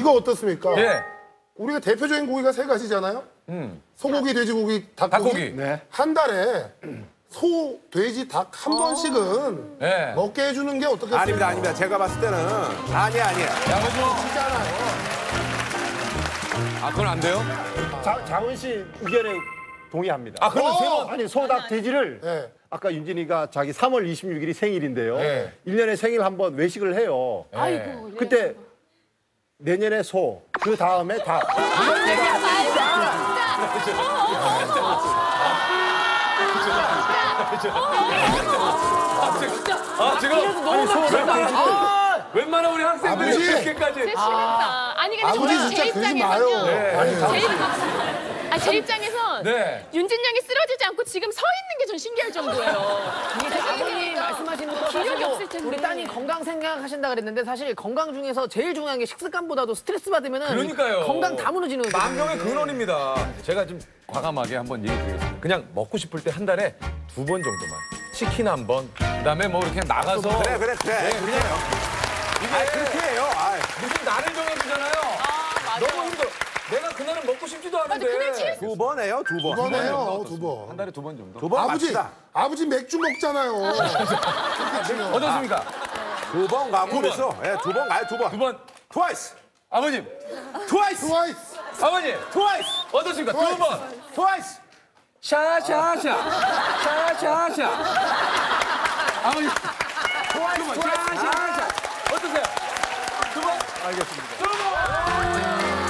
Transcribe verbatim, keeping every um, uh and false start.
이거 어떻습니까? 예. 우리가 대표적인 고기가 세 가지잖아요. 음. 소고기, 돼지고기, 닭고기. 닭고기. 네. 한 달에 소, 돼지, 닭 한 번씩은 네. 먹게 해주는 게 어떻겠어요? 아닙니다, 아닙니다. 제가 봤을 때는 아니야, 아니야. 양호죠? 진짜나요? 아, 그건 안 돼요? 자, 장훈 씨 의견에 동의합니다. 아, 그러면 어! 세 번. 아니 소닭 돼지를 네. 아까 윤진이가 자기 삼월 이십육일이 생일인데요. 네. 일 년에 생일 한 번 외식을 해요. 아이고. 예. 그때 내년에 소, 그 다음에 닭. 이런 얘기 하지 말자. 아, 지금 너무 소닭 아, 웬만한 우리 학생들이 아버지! 그렇게까지. 심했다. 아니 근데 아버지 저는 제 진짜 그러지 입장에서는요. 마요. 제, 입... 아, 제 입장에선 네. 윤진 양이 쓰러지지 않고 지금 서 있는 게 전 신기할 정도예요. 이게 아버님 말씀하시는 거 사실 기력이 뭐 없을 텐데. 우리 따님 건강 생각하신다 그랬는데 사실 건강 중에서 제일 중요한 게 식습관보다도 스트레스 받으면은 그러니까요. 건강 다 무너지는 거거든요. 만병의 근원입니다. 제가 좀 과감하게 한번 얘기 드리겠습니다. 그냥 먹고 싶을 때 한 달에 두 번 정도만. 치킨 한 번, 그다음에 뭐 이렇게 나가서 그래, 그래, 그래. 네, 그냥 이게 아, 그렇게 해요. 아이. 무슨 날을 정해주잖아요. 너무 힘들어. 내가 그날은 먹고 싶지도 않은데. 그날 취했- 두 번 해요, 두 번. 두 번 해요, 두 번. 한 달에 두 번 정도. 두 번 아버지, 갑시다. 아버지 맥주 먹잖아요. 어떻습니까? 두 번 가고 번. 그래서 예, 두 번 가요, 두 번. 두 번. 트와이스. 아버님, 트와이스. 트와이스. 아버님, 트와이스. 어떻습니까? 두 번. 트와이스. 샤샤샤. 샤샤샤. 아버님, 트와이스. 트와이스. 샤샤샤. 어떠세요? 두 번? 알겠습니다. 두 번.